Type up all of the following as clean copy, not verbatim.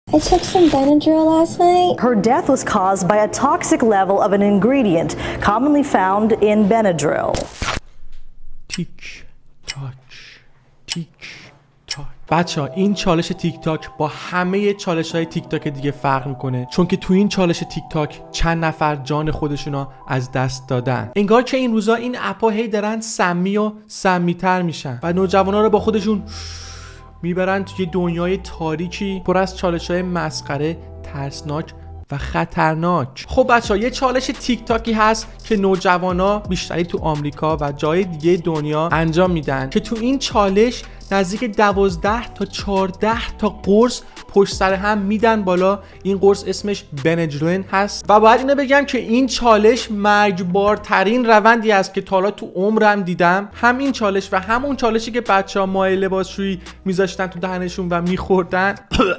I took some Benadryl last night. Her death was caused by a toxic level of an ingredient commonly found in Benadryl. تیک تاک تیک تاک. بچه ها این چالش تیک تاک با همه چالش های تیک تاک دیگه فرق میکنه، چون که تو این چالش تیک تاک چند نفر جان خودشونا از دست دادن. انگار که این روزا این اپا هی دارن سمی و سمی‌تر میشن و نوجوانا رو با خودشون میبرن توی دنیای تاریکی پر از چالش‌های مسخره، ترسناک و خطرناک. خب بچه‌ها یه چالش تیک تاکی هست که نوجوانا بیشتری تو آمریکا و جای دیگه دنیا انجام میدن که تو این چالش نزدیک 12 تا 14 تا قرص پشت سر هم میدن بالا. این قرص اسمش بنجلین هست و باید اینو بگم که این چالش مرگبارترین روندی است که تا حالا تو عمرم دیدم. هم این چالش و همون چالشی که بچه‌ها مایع لباسشویی میذاشتن تو دهنشون و میخوردن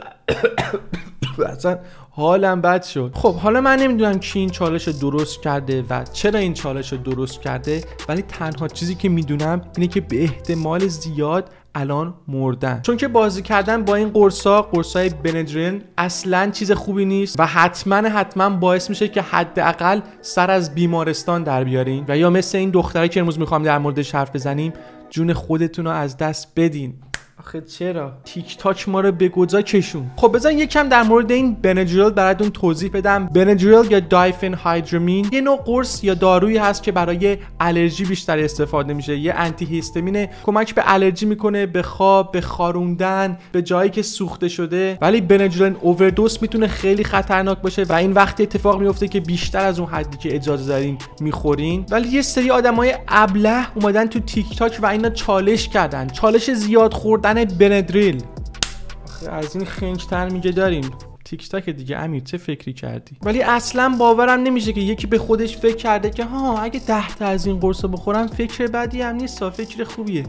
اصلا حالم بد شد. خب حالا من نمیدونم کی این چالش رو درست کرده و چرا این چالش رو درست کرده، ولی تنها چیزی که میدونم اینه که به احتمال زیاد الان مردن، چون که بازی کردن با این قرصای بنجلین اصلا چیز خوبی نیست و حتما باعث میشه که حداقل سر از بیمارستان در بیارین و یا مثل این دختری که امروز میخوام در موردش حرف بزنیم جون خودتون رو از دست بدین. آخه چرا تیک تاک ما رو به گوزا کشون. خب بذار یکم در مورد این بنجریل براتون توضیح بدم. بنجریل یا دایفنهایدرامین یه نوع قرص یا دارویی هست که برای الرژی بیشتر استفاده میشه. یه آنتی هیستامینه، کمک به الرژی میکنه، به خواب، به خاروندن، به جایی که سوخته شده. ولی بنجریل اووردوز میتونه خیلی خطرناک باشه و این وقتی اتفاق میفته که بیشتر از اون حدی که اجازه دارین میخورین. ولی یه سری آدمای ابله اومدن تو تیک تاک و اینا چالش کردن، چالش زیاد خوردن بنادریل. از این خنج‌تر میگه داریم تیک تاک دیگه. امیر چه فکری کردی؟ ولی اصلا باورم نمیشه که یکی به خودش فکر کرده که ها اگه 10 تا از این قرصو بخورم فکر بدی هم نیست، فکر خوبیه.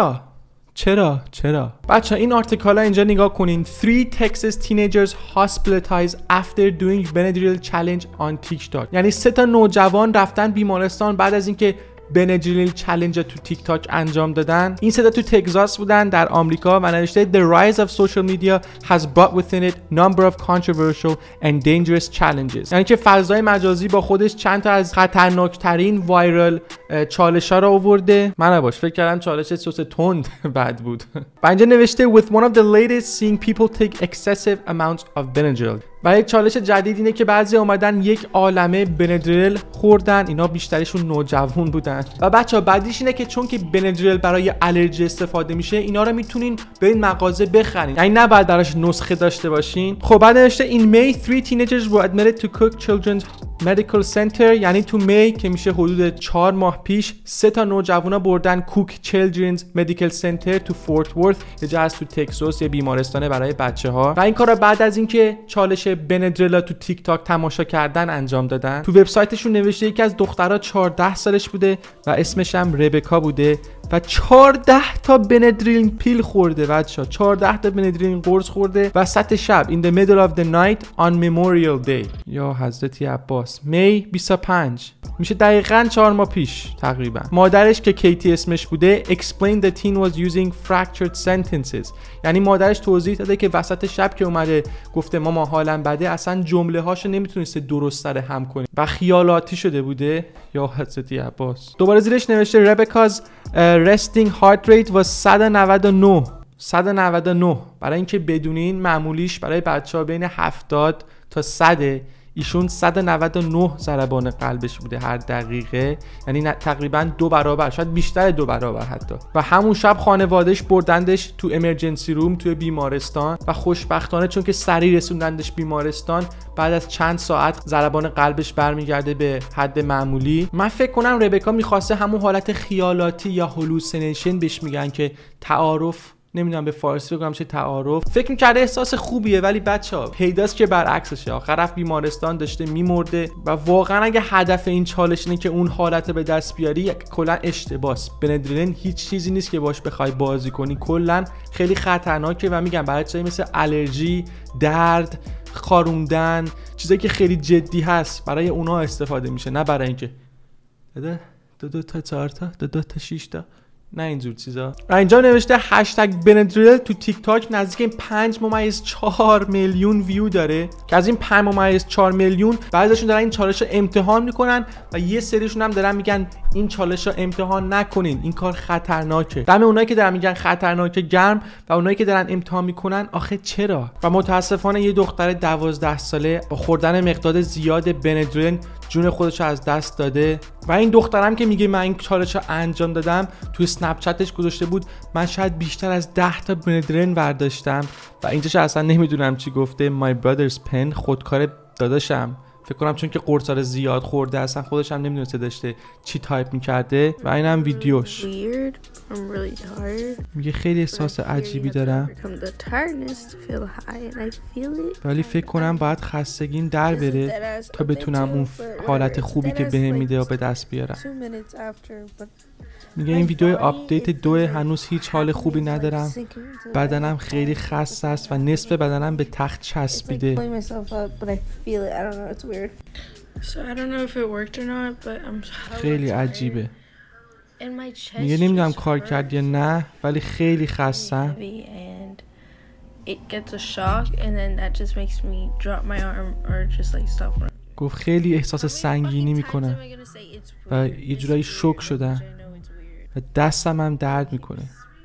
چرا بچه این آرتیکل ها اینجا نگاه کنین. 3 Texas teenagers hospitalized after doing Benadryl challenge on TikTok. یعنی 3 تا نوجوان رفتن بیمارستان بعد از اینکه بنجلیل چالش تو تیک تاک انجام دادن. این 3 تا تو تگزاس بودن در آمریکا و نوشته The rise of social media has brought within it number of controversial and dangerous challenges. یعنی که فضای مجازی با خودش چند تا از خطرناکترین وایرال چالش‌ها رو آورده. من باش فکر کردم چالش سس تند بد بود. و اینجا نوشته with one of the latest seeing people take excessive amounts of Benadryl. و یک چالش جدید اینه که بعضی اومدن یک عالمه بنادریل خوردن. اینا بیشترشون نوجوان بودن. و بچه‌ها بعدیش اینه که چون که بنادریل برای الرژی استفاده میشه، اینا رو میتونین برین مغازه بخرین، یعنی نباید براش نسخه داشته باشین. خب بعد نوشته in May 3 teenagers were admitted to Cook Children's Medical Center. یعنی تو می که میشه حدود 4 ماه پیش 3 تا نوجوانا بردن کوک چیلدرنز مدیکال سنتر تو فورت ورث، یه جا تو تگزاس، یه بیمارستان برای بچه‌ها. و این کارا بعد از اینکه چالش بنادریل تو تیک تاک تماشا کردن انجام دادن. تو وبسایتشون نوشته یکی از دخترها 14 سالش بوده و اسمش هم ربکا بوده و 14 تا بنادریل پیل خورده. بچه‌ها 14 تا بنادریل قرص خورده وسط شب in the middle of the night on Memorial Day. یا حضرت عباس. می 25 میشه دقیقاً 4 ماه پیش تقریبا. مادرش که کیتی اسمش بوده explained the teen was using fractured sentences. یعنی مادرش توضیح داده که وسط شب که اومده گفته ماما حالم بده، اصلا جمله هاشو نمیتونسته درست سره هم کنه و خیالاتی شده بوده. یا حضرت عباس. دوباره زیرش نوشته ربکا's resting heart rate was 199. برای اینکه بدونین معمولیش برای بچه‌ها بین 70 تا 100. ایشون 199 ضربان قلبش بوده هر دقیقه، یعنی تقریبا 2 برابر، شاید بیشتر 2 برابر حتی. و همون شب خانواده‌اش بردندش تو امرجنسی روم توی بیمارستان و خوشبختانه چون که سریع رسوندندش بیمارستان، بعد از چند ساعت ضربان قلبش برمیگرده به حد معمولی. من فکر کنم ربکا میخواسته همون حالت خیالاتی یا هلوسینیشن بهش میگن که تعارف، نمیدونم به فارسی بگم چه تعارف، فکر می‌کرده احساس خوبیه، ولی بچه‌ها پیداست که برعکسشه. آخر رفت بیمارستان داشته میمرده و واقعا اگه هدف این چالش اینه که اون حالت به دست بیاری کلا اشتباهه. بنادریل هیچ چیزی نیست که باش بخوای بازی کنی، کلا خیلی خطرناکه و میگم برای چیزایی مثل الرژی، درد، خاروندن، چیزایی که خیلی جدی هست برای اونها استفاده میشه، نه برای اینکه دو تا 4 تا 2 تا 6 تا. نه اینجور چیزا. و اینجا نوشته هشتگ بندریل تو تیک تاک نزدیک 5.4 میلیون ویو داره که از این 5.4 میلیون بعضیشون دارن این چالش رو امتحان میکنن و یه سریشون هم دارن میگن این چالش رو امتحان نکنین، این کار خطرناکه. دم اونایی که دارن میگن خطرناکه گرم و اونایی که دارن امتحان میکنن آخه چرا؟ و متاسفانه یه دختر 12 ساله با خوردن مقدار زیاد بندریل جون خودش رو از دست داده. و این دخترم که میگه من این چالش رو انجام دادم توی اسنپ چتش گذاشته بود من شاید بیشتر از 10 تا بندریل برداشتم و اینجاش اصلا نمیدونم چی گفته. my brother's pen، خودکار داداشم. فکر کنم چون که قرصا زیاد خورده اصلا خودش هم نمیدونسته داشته چی تایپ میکرده. و اینم ویدیوش. میگه خیلی احساس عجیبی دارم ولی فکر کنم باید خستگیم در بره تا بتونم اون حالت خوبی که بهم میده و به دست بیارم. میگه این ویدیو آپدیت 2 هنوز هیچ حال خوبی ندارم، بدنم خیلی خسته است و نصف بدنم به تخت چسبیده. خیلی عجیبه. میگه نمیدونم کار کرد یا نه ولی خیلی خستم. گفت خیلی احساس سنگینی میکنم و یه جورایی شوک شدم و دستم هم درد میکنه.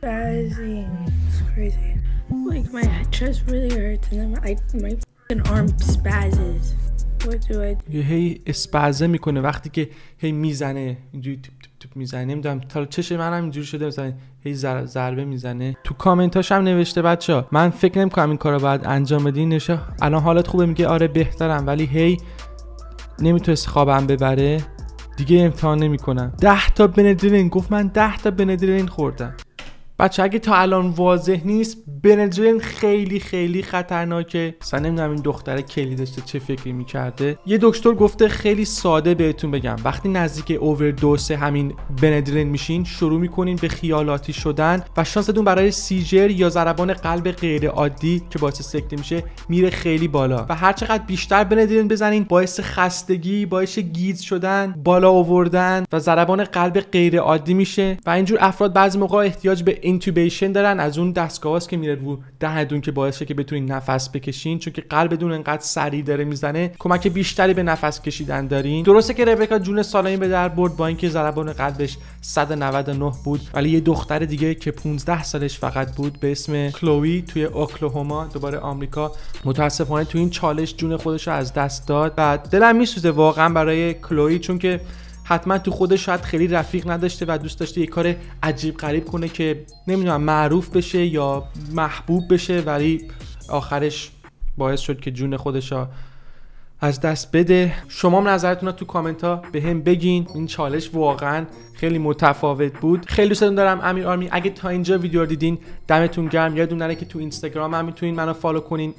یه هی اسپازه میکنه وقتی که هی میزنه اینجوری توپ میزنه. نمیدونم تا چش منم اینجوری شده مثلا هی ضربه میزنه. تو کامنتاش هم نوشته بچا من فکر نمیکنم این کارو باید انجام بدین. نوشته الان حالت خوبه؟ میگه آره بهترم ولی هی نمیتونست خوابم ببره دیگه امتحان نمیکنم. 10 تا بندریل. گفت من 10 تا بندریل خوردم. بچه اگه تا الان واضح نیست بندریل خیلی خیلی خطرناکه. اصلا نمیدونم این دختره کلی داشته چه فکری میکرده. یه دکتر گفته خیلی ساده بهتون بگم وقتی نزدیک اووردوز همین بندریل میشین شروع میکنین به خیالاتی شدن و شانستون برای سیجر یا ضربان قلب غیر عادی که باعث سکته میشه میره خیلی بالا و هر چقدر بیشتر بندریل بزنین باعث خستگی، باعث گیج شدن، بالا آوردن و ضربان قلب غیر عادی میشه و اینجور افراد بعضی موقع احتیاج به اینتوبیشن دارن. از اون دستگاهاست که میره رو دهنتون که باعث شه که بتونین نفس بکشین چون که قلبتون انقدر سریع داره میزنه کمک بیشتری به نفس کشیدن دارین. درسته که ربکا جون سالمی به در برد با اینکه ضربان قلبش 199 بود ولی یه دختر دیگه که 15 سالش فقط بود به اسم کلوی توی اوکلاهوما دوباره آمریکا متاسفانه تو این چالش جون خودش رو از دست داد و دلم میسوزه واقعا برای کلوی چون که حتما تو خودش شاید خیلی رفیق نداشته و دوست داشته یه کار عجیب غریب کنه که نمیدونم معروف بشه یا محبوب بشه ولی آخرش باعث شد که جون خودش از دست بده. شما هم نظرتون رو تو کامنت ها به هم بگین. این چالش واقعا خیلی متفاوت بود. خیلی دوستتون دارم امیر آرمی. اگه تا اینجا ویدیو رو دیدین دمتون گرم. یادتون نره که تو اینستاگرام هم میتونین منو فالو کنین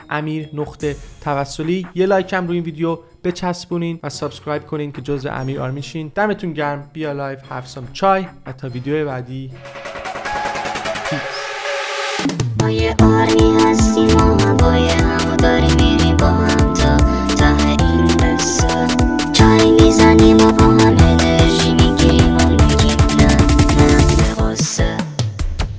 @amir_توسلی. یه لایک هم روی این ویدیو بچسبونین و سابسکرایب کنین که جزء امیر آرمی شین. دمتون گرم. بیا لایف have some چای و تا ویدیو بعدی. با یه آرمی هستیم و